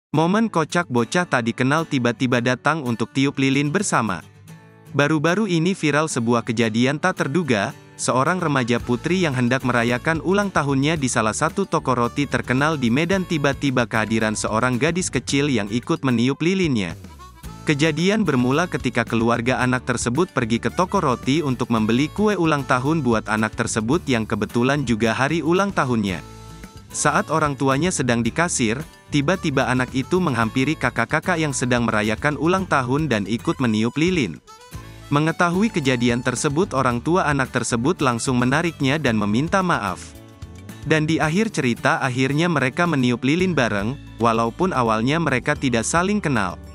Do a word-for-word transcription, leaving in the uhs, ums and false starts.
Momen kocak bocah tak dikenal tiba-tiba datang untuk tiup lilin bersama. Baru-baru ini viral sebuah kejadian tak terduga, seorang remaja putri yang hendak merayakan ulang tahunnya di salah satu toko roti terkenal di Medan tiba-tiba kehadiran seorang gadis kecil yang ikut meniup lilinnya. Kejadian bermula ketika keluarga anak tersebut pergi ke toko roti untuk membeli kue ulang tahun buat anak tersebut yang kebetulan juga hari ulang tahunnya. Saat orang tuanya sedang di kasir, tiba-tiba anak itu menghampiri kakak-kakak yang sedang merayakan ulang tahun dan ikut meniup lilin. Mengetahui kejadian tersebut, orang tua anak tersebut langsung menariknya dan meminta maaf. Dan di akhir cerita akhirnya mereka meniup lilin bareng, walaupun awalnya mereka tidak saling kenal.